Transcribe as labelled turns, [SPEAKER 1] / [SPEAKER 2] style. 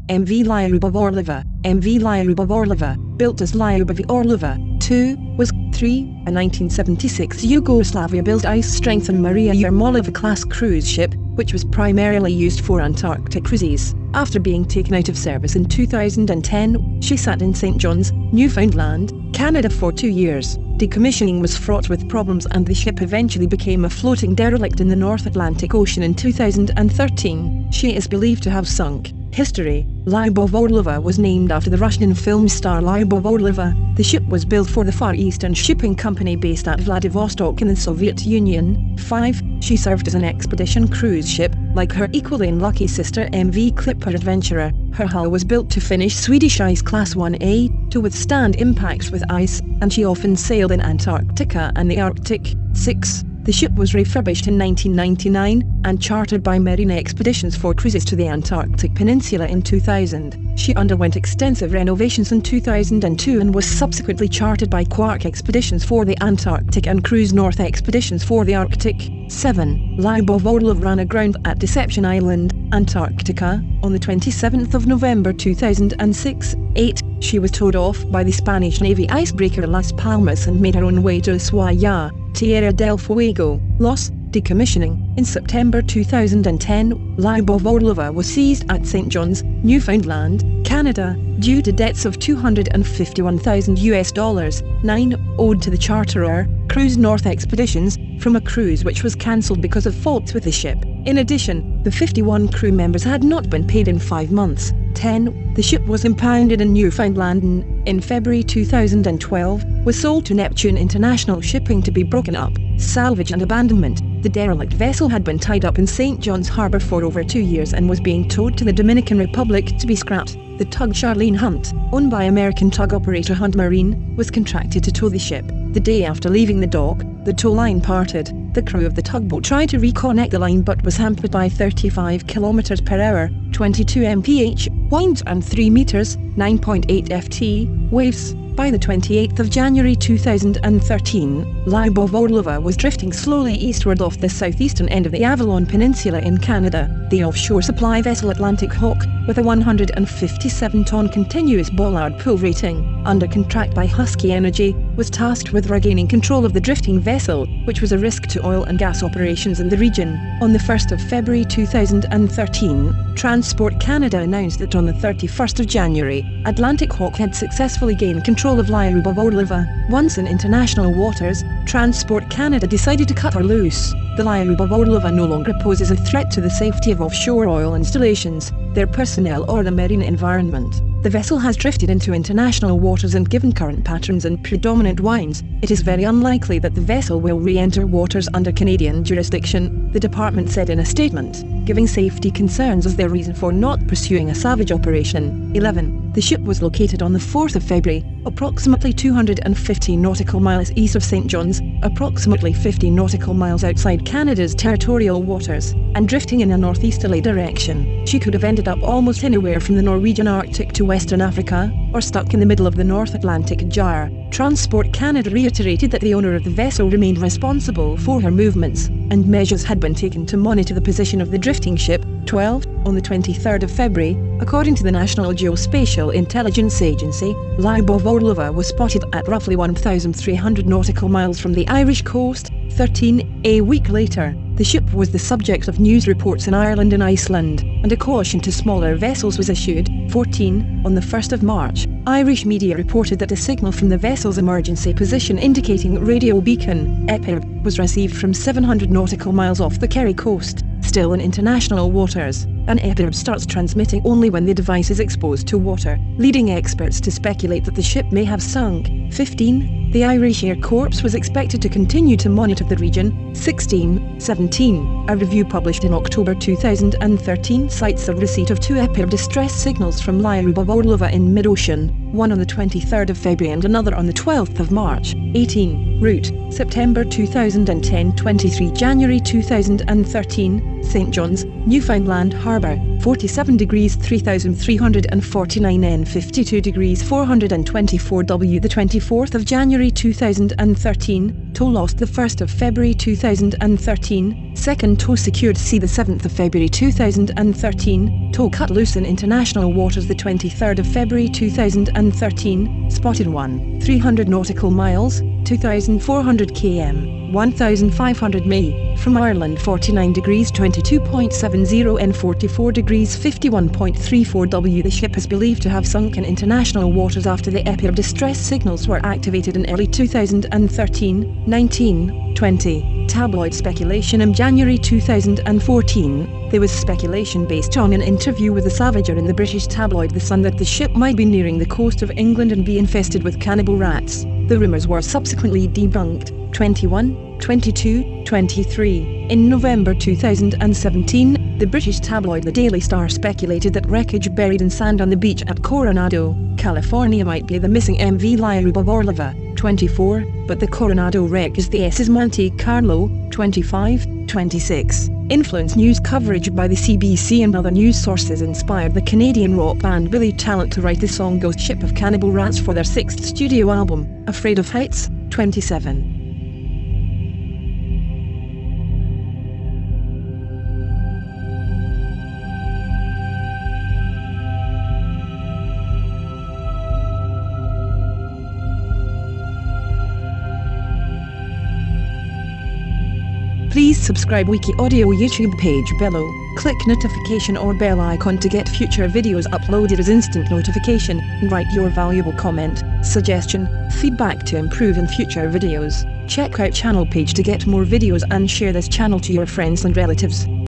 [SPEAKER 1] MV Lyubov Orlova, MV Lyubov Orlova, built as Lyubovy Orlova, 2, was 3, a 1976 Yugoslavia-built ice-strengthened Maria Yermolova-class cruise ship, which was primarily used for Antarctic cruises. After being taken out of service in 2010, she sat in St. John's, Newfoundland, Canada for 2 years. Decommissioning was fraught with problems and the ship eventually became a floating derelict in the North Atlantic Ocean in 2013. She is believed to have sunk. History: Lyubov Orlova was named after the Russian film star Lyubov Orlova. The ship was built for the Far Eastern Shipping Company based at Vladivostok in the Soviet Union. 5. She served as an expedition cruise ship, like her equally unlucky sister MV Clipper Adventurer. Her hull was built to Finnish-Swedish ice Class 1A, to withstand impacts with ice, and she often sailed in Antarctica and the Arctic. 6. The ship was refurbished in 1999 and chartered by Marine Expeditions for cruises to the Antarctic Peninsula in 2000. She underwent extensive renovations in 2002 and was subsequently chartered by Quark Expeditions for the Antarctic and Cruise North Expeditions for the Arctic. 7. Lyubov Orlova ran aground at Deception Island, Antarctica, on the 27th of November 2006. 8. She was towed off by the Spanish Navy icebreaker Las Palmas and made her own way to Ushuaia, Tierra del Fuego. Loss: decommissioning. In September 2010, Lyubov Orlova was seized at St. John's, Newfoundland, Canada, due to debts of $251,000 9 owed to the charterer, Cruise North Expeditions, from a cruise which was cancelled because of faults with the ship. In addition, the 51 crew members had not been paid in 5 months. 10. The ship was impounded in Newfoundland and, in February 2012, was sold to Neptune International Shipping to be broken up, salvage and abandonment. The derelict vessel had been tied up in St. John's Harbour for over 2 years and was being towed to the Dominican Republic to be scrapped. The tug Charlene Hunt, owned by American tug operator Hunt Marine, was contracted to tow the ship. The day after leaving the dock, the tow line parted. The crew of the tugboat tried to reconnect the line but was hampered by 35 km per hour, 22 mph, winds and 3 meters, 9.8 ft, waves. By the 28th of January 2013, Lyubov Orlova was drifting slowly eastward off the southeastern end of the Avalon Peninsula in Canada. The offshore supply vessel Atlantic Hawk, with a 157-ton continuous bollard pull rating, under contract by Husky Energy, was tasked with regaining control of the drifting vessel, which was a risk to oil and gas operations in the region. On the 1st of February 2013, Transport Canada announced that on the 31st of January, Atlantic Hawk had successfully gained control of Lyubov Orlova. Once in international waters, Transport Canada decided to cut her loose. The Lyubov Orlova no longer poses a threat to the safety of offshore oil installations, their personnel or the marine environment. The vessel has drifted into international waters and given current patterns and predominant winds, it is very unlikely that the vessel will re-enter waters under Canadian jurisdiction, the department said in a statement, giving safety concerns as their reason for not pursuing a salvage operation. 11. The ship was located on the 4th of February, approximately 250 nautical miles east of St. John's, approximately 50 nautical miles outside Canada's territorial waters, and drifting in a northeasterly direction. She could have ended up almost anywhere from the Norwegian Arctic to Western Africa, or stuck in the middle of the North Atlantic Gyre. Transport Canada reiterated that the owner of the vessel remained responsible for her movements, and measures had been taken to monitor the position of the drifting ship. 12. On the 23rd of February, according to the National Geospatial Intelligence Agency, Lyubov Orlova was spotted at roughly 1,300 nautical miles from the Irish coast. 13. A week later, the ship was the subject of news reports in Ireland and Iceland, and a caution to smaller vessels was issued. 14. On the 1st of March, Irish media reported that a signal from the vessel's emergency position indicating radio beacon, EPIRB, was received from 700 nautical miles off the Kerry coast. Still in international waters, an EPIRB starts transmitting only when the device is exposed to water, leading experts to speculate that the ship may have sunk. 15. The Irish Air Corps was expected to continue to monitor the region. 16. 17. A review published in October 2013 cites the receipt of 2 EPIRB distress signals from Lyubov Orlova in mid-ocean, one on the 23rd of February and another on the 12th of March. 18. Route: September 2010, 23 January 2013, St. John's, Newfoundland Harbour. Harbour, 47 degrees 3349 N, 52 degrees 424 W. The 24th of January 2013, tow lost the 1st of February 2013, second tow secured C the 7th of February 2013, tow cut loose in international waters the 23rd of February 2013, spotted 1, 300 nautical miles, 2,400 km, 1,500 mi, from Ireland, 49 degrees 22.70 N, 44 degrees 51.34 W. The ship is believed to have sunk in international waters after the EPIR distress signals were activated in early 2013, 19, 20. Tabloid speculation. In January 2014, there was speculation based on an interview with a savager in the British tabloid The Sun that the ship might be nearing the coast of England and be infested with cannibal rats. The rumours were subsequently debunked. 21, 22, 23. In November 2017, the British tabloid The Daily Star speculated that wreckage buried in sand on the beach at Coronado, California might be the missing MV Lyubov Orlova, 24, but the Coronado wreck is the SS Monte Carlo, 25, 26. Influence news coverage by the CBC and other news sources inspired the Canadian rock band Billy Talent to write the song Ghost Ship of Cannibal Rats for their 6th studio album, Afraid of Heights, 27. Please subscribe WikiAudio YouTube page below, click notification or bell icon to get future videos uploaded as instant notification, and write your valuable comment, suggestion, feedback to improve in future videos. Check out channel page to get more videos and share this channel to your friends and relatives.